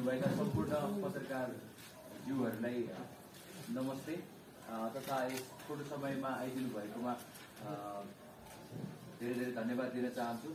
हुनुभएका सम्पूर्ण पत्रकारज्यूहरूलाई नमस्ते तथा यस छोटो समयमा आइदिनु भएकोमा धेरै धेरै धन्यवाद दिन चाहन्छु।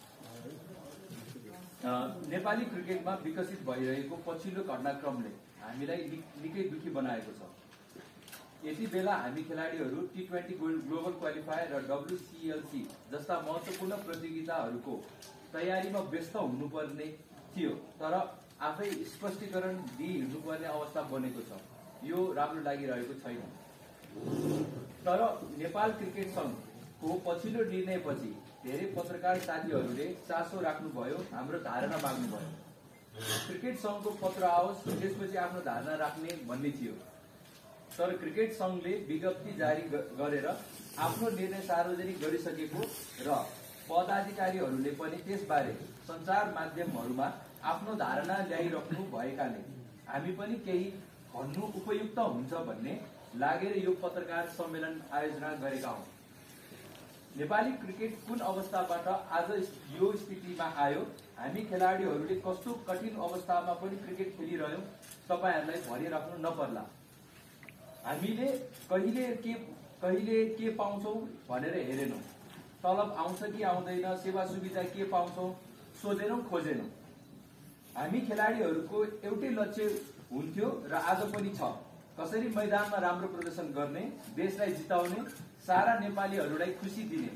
नेपाली क्रिकेटमा विकसित भइरहेको पछिल्लो घटनाक्रमले हामीलाई निकै दुखी बनाएको छ। यति बेला हामी खेलाडीहरू T20 ग्लोबल क्वालिफायर र WCLC जस्ता महत्त्वपूर्ण प्रतियोगिताहरूको तयारीमा व्यस्त हुनुपर्ने थियो, तर आफै स्पष्टीकरण दिइहिँड्नुपर्ने अवस्था बनेको छ। यो राम्रो लागिरहेको छैन। तर नेपाल क्रिकेट संघको पछिल्लो निर्णयपछि धेरै पत्रकार साथीहरूले चासो राख्नुभयो, हाम्रो धारणा माग्नुभयो। क्रिकेट संघको पत्र आओस् त्यसपछि आफ्नो धारणा राख्ने भन्ने थियो, तर क्रिकेट संघले विज्ञप्ति जारी गरेर आफ्नो निर्णय सार्वजनिक गरिसकेको र पदाधिकारीहरूले पनि त्यसबारे सञ्चार माध्यमहरूमा आफ्नो धारणा ल्याइराख्नु भएकाले हामी पनि केही भन्नु उपयुक्त हुन्छ भन्ने लागेर यो पत्रकार सम्मेलन आयोजना गरेका हौं। नेपाली क्रिकेट कुन अवस्थाबाट आज यो स्थितिमा आयो, हामी खेलाडीहरूले कस्तो कठिन अवस्थामा पनि क्रिकेट खेलिरह्यौं, तपाईहरुलाई भनिराख्नु नपर्ला। हामीले कहिले के पाउँछौं भनेर हेरेनौं, तलब आउँछ कि आउँदैन, सेवा सुविधा के पाउँछौं सोधेनौं खोजेनौं। हामी खेलाडीहरूको एउटै लक्ष्य हुन्थ्यो र आज पनि छ, कसरी मैदानमा राम्रो प्रदर्शन गर्ने, देशलाई जिताउने, सारा नेपालीहरूलाई खुशी दिने।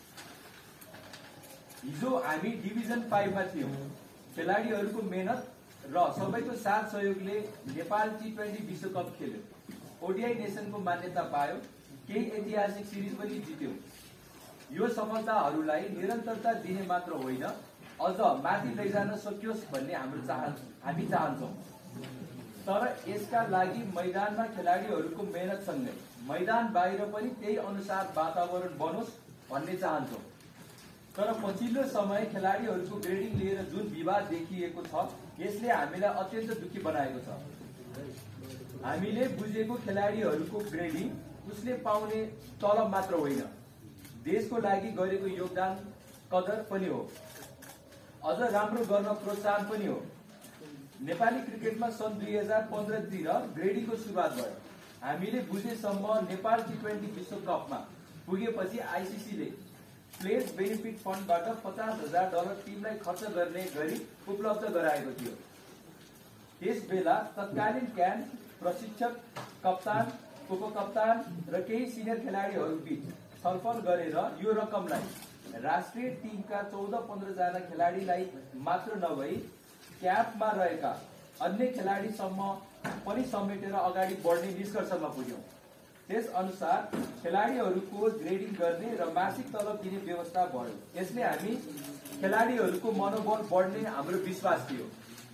हिजो हामी डिभिजन 5 मा थियौं। खेलाडीहरूको मेहनत र सबैको साथ सहयोगले नेपाल T20 विश्वकप खेल्यो, ODI नेसनको मान्यता पायो, केही ऐतिहासिक सिरिज पनि जित्यो। यो सफलताहरूलाई निरन्तरता दिने मात्र होइन, अझ माथि लैजान सकियोस् भन्ने हामी चाहन्छौं। तर यसका लागि मैदानमा खेलाडीहरूको मेहनतसँगै मैदान बाहिर पनि त्यही अनुसार वातावरण बनोस् भन्ने चाहन्छौं। तर पछिल्लो समय खेलाडीहरूको ग्रेडिङ लिएर जुन विवाद देखिएको छ, यसले हामीलाई अत्यन्त दुखी बनाएको छ। हामीले बुझेको खेलाडीहरूको ग्रेडिङ उसले पाउने तलब मात्र होइन, देशको लागि गरेको योगदान कदर पनि हो, अझ राम्रो गर्न प्रोत्साहन पनि हो। नेपाली क्रिकेटमा सन् 2015 तिर ग्रेडिङको सुरुवात भयो। हामीले बुझेसम्म नेपाल T20 विश्वकपमा पुगेपछि ICC ले प्लेयर्स बेनिफिट फन्डबाट $50,000 टिमलाई खर्च गर्ने गरी उपलब्ध गराएको थियो। त्यसबेला तत्कालीन क्यान प्रशिक्षक, कप्तान, उपकप्तान र केही सिनियर खेलाडीहरू बीच छलफल गरेर यो रकमलाई राष्ट्रिय टिमका 14-15 जना खेलाडीलाई मात्र नभई क्यापमा रहेका अन्य खेलाडीसम्म पनि समेटेर अगाडि बढ्ने निष्कर्षमा पुग्यौं। त्यस अनुसार खेलाडीहरूको ग्रेडिङ गर्ने र मासिक तलब दिने व्यवस्था भयो। यसले हामी खेलाडीहरूको मनोबल बढ्ने हाम्रो विश्वास थियो।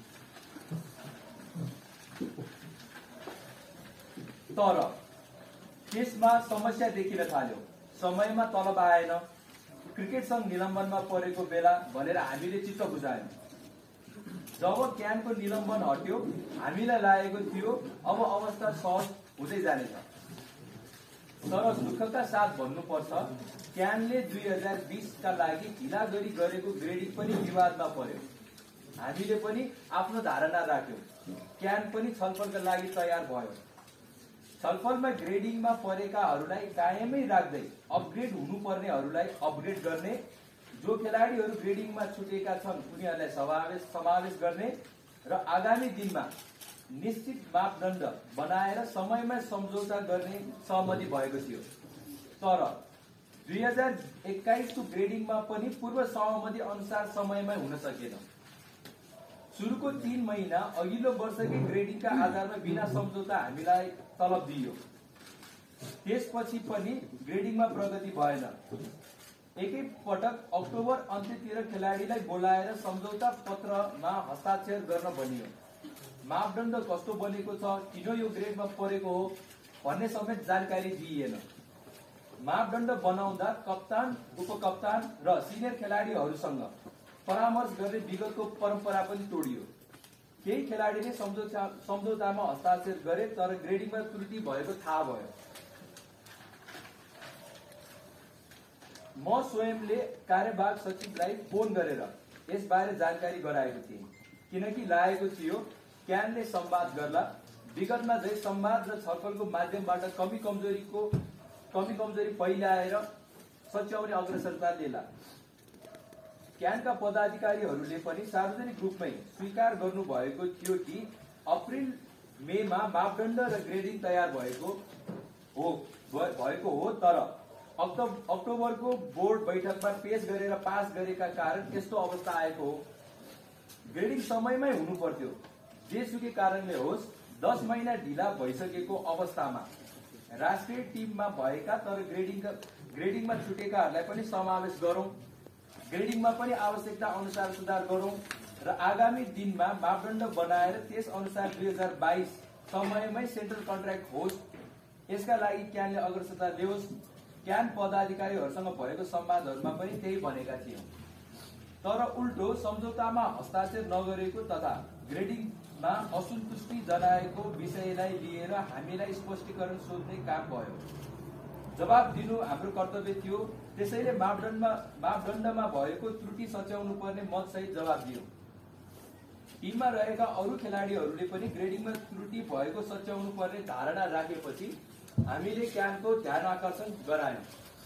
तर त्यसमा समस्या देखिन थाल्यो। समयमा तलब आएन, क्रिकेट संघ निलम्बनमा परेको बेला भनेर हामीले चित्त बुझायौं। जब क्यानको निलम्बन हट्यो, हामीलाई लागेको थियो अब अवस्था सहज हुँदै जानेछ। तर दुःखका साथ भन्नुपर्छ, क्यानले 2020 का लागि ढिला गरी गरेको ग्रेडिङ पनि विवादमा पर्यो। हामीले पनि आफ्नो धारणा राख्यौं, क्यान पनि छलफलका लागि तयार भयो। छलफलमा ग्रेडिङमा परेकाहरूलाई कायमै राख्दै अपग्रेड हुनुपर्नेहरूलाई अपग्रेड गर्ने, जो खेलाडीहरू ग्रेडिङमा छुटेका छन् उनीहरूलाई समावेश गर्ने र आगामी दिनमा निश्चित मापदण्ड बनाएर समयमा सम्झौता गर्ने सहमति भएको थियो। तर 2021 को ग्रेडिङमा पनि पूर्व सहमति अनुसार समयमै हुन सकेन। सुरुको 3 महिना अघिल्लो वर्षकै ग्रेडिङका आधारमा बिना सम्झौता हामीलाई तलब दिइयो। त्यसपछि पनि ग्रेडिङमा प्रगति भएन। एकै पटक अक्टोबर अन्त्यतिर खेलाडीलाई बोलाएर सम्झौता पत्रमा हस्ताक्षर गर्न भनियो। मापदण्ड कस्तो बनेको छ, किन यो ग्रेडमा परेको हो भन्ने समेत जानकारी दिइएन। मापदण्ड बनाउँदा कप्तान, उपकप्तान र सिनियर खेलाडीहरूसँग परामर्श गर्ने विगतको परम्परा पनि तोडियो। केही खेलाडीले सम्झौतामा हस्ताक्षर गरे, तर ग्रेडिङमा त्रुटि भएको थाहा भयो। म स्वयंले कार्यवाहक सचिवलाई फोन गरेर यसबारे जानकारी गराएको थिएँ, किनकि लागेको थियो क्यानले संवाद गर्ला। विगतमा झै संवाद र छलफलको माध्यमबाट कमी कमजोरी पहिल्याएर सच्याउने अग्रसरता लिएला। क्यानका पदाधिकारीहरूले पनि सार्वजनिक रूपमै स्वीकार गर्नुभएको थियो कि अप्रिल मेमा मापदण्ड र ग्रेडिङ तयार भएको हो, तर अक्टोबरको बोर्ड बैठकमा पेश गरेर पास गरेका कारण यस्तो अवस्था आएको हो। ग्रेडिङ समयमै हुनु पर्थ्यो। जेसुकै कारणले होस् 10 महिना ढिला भइसकेको अवस्थामा राष्ट्रिय टिममा भएका तर ग्रेडिङमा छुटेकाहरूलाई पनि समावेश गरौं, ग्रेडिङमा पनि आवश्यकता अनुसार सुधार गरौं र आगामी दिनमा मापदण्ड बनाएर त्यस अनुसार 2022 समयमै सेन्ट्रल कन्ट्र्याक्ट होस्, यसका लागि क्यानले अग्रसरता ल्याओस्। क्यान पदाधिकारीहरूसँग भएको संवादहरूमा पनि त्यही भनेका थियौं। तर उल्टो सम्झौतामा हस्ताक्षर नगरेको तथा ग्रेडिङमा असन्तुष्टि जनाएको विषयलाई लिएर हामीलाई स्पष्टीकरण सोध्ने काम भयो। जवाब दिनु हाम्रो कर्तव्य थियो। त्यसैले मापदण्डमा भएको त्रुटि सच्याउनु पर्ने मतसहित जवाब दियो। टिममा रहेका अरू खेलाडीहरूले पनि ग्रेडिङमा त्रुटि भएको सच्याउनु पर्ने धारणा राखेपछि हामीले क्यानको ध्यान आकर्षण गरायौं।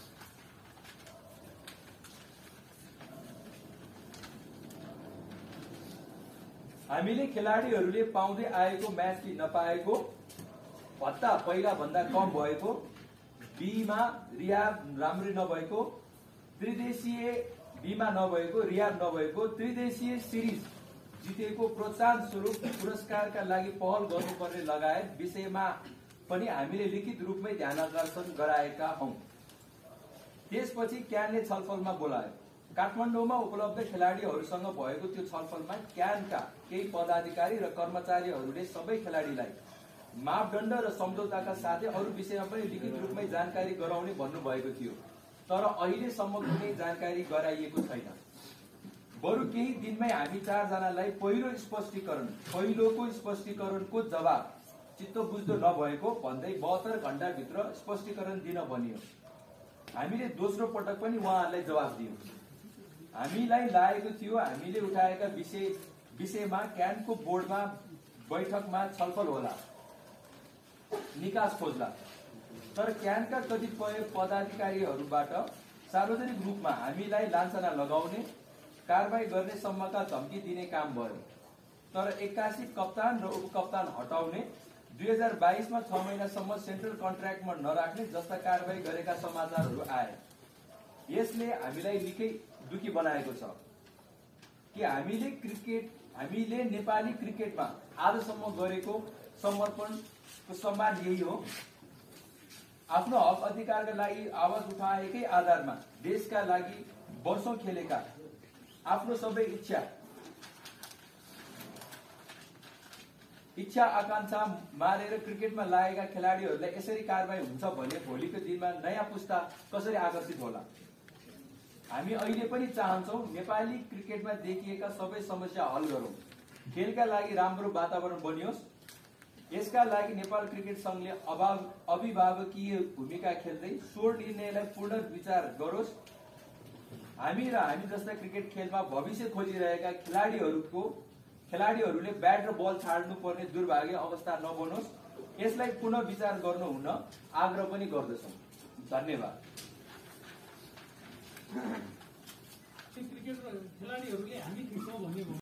हामीले खेलाडीहरूले पाउँदै आएको म्याच फी नपाएको, भत्ता पहिला भन्दा कम भएको, बीमा रियाब राम्रै नभएको, त्रिदेशीय बीमा नभएको, रियाब नभएको, त्रिदेशीय सिरिज जितेको प्रोत्साहन स्वरूप पुरस्कारका लागि पहल गर्नुपर्ने लगायत विषयमा पनि हामीले लिखित रूपमै ध्यानाकर्षण गराएका हौं। त्यसपछि क्यानले छलफलमा बोलायो। काठमाडौँमा उपलब्ध खेलाडीहरूसँग भएको त्यो छलफलमा क्यानका केही पदाधिकारी र कर्मचारीहरूले सबै खेलाडीलाई मापदण्ड र सम्झौताका साथै अरू विषयमा पनि लिखित रूपमै जानकारी गराउने भन्नुभएको थियो। तर अहिलेसम्म कुनै जानकारी गराइएको छैन। बरु केही दिनमै हामी 4 जनालाई पहिलोको स्पष्टीकरणको जवाब चित्त बुझ्दो नभएको भन्दै 72 घण्टाभित्र स्पष्टीकरण दिन भनियो। हामीले दोस्रो पटक पनि उहाँहरूलाई जवाब दियौं। हामीलाई लागेको थियो हामीले उठाएका विषयमा क्यानको बोर्डमा बैठकमा छलफल होला, निकास खोज्ला। तर क्यानका कतिपय पदाधिकारीहरूबाट सार्वजनिक रूपमा हामीलाई लान्छना लगाउने, कारबाही गर्ने सम्मका धम्की दिने काम भयो। तर 81 कप्तान र उपकप्तान हटाउने, 2022 मा 6 महिनासम्म सेन्ट्रल कन्ट्र्याक्टमा नराख्ने जस्ता कारबाही गरेका समाचारहरू आए। यसले हामीलाई निकै दुखी बनाएको छ कि हामीले नेपाली क्रिकेटमा आजसम्म गरेको समर्पणको सम्मान यही हो। आफ्नो हक अधिकारका लागि आवाज उठाएकै आधारमा देशका लागि वर्षौं खेलेका, आफ्नो सबै इच्छा आकांक्षा मारेर क्रिकेटमा लागेका खेलाडीहरूलाई यसरी कारबाही हुन्छ भने भोलिको दिनमा नयाँ पुस्ता कसरी आकर्षित होला। हामी अहिले पनि चाहन्छौं नेपाली क्रिकेटमा देखिएका सबै समस्या हल गरौं, खेलका लागि राम्रो वातावरण बनियोस्। यसका लागि नेपाल क्रिकेट संघले अभिभावकीय भूमिका खेल्दै सो निर्णयलाई पुनर्विचार गरोस्। हामी जस्ता क्रिकेट खेलमा भविष्य खोजिरहेका खेलाडीहरूले ब्याट र बल छाड्नु पर्ने दुर्भाग्य अवस्था नबनोस्। यसलाई पुनः विचार गर्नु हुन आग्रह पनि गर्दछौं। धन्यवाद। क्रिकेट खेलाडीहरूले हामी खेल्छौं भन्ने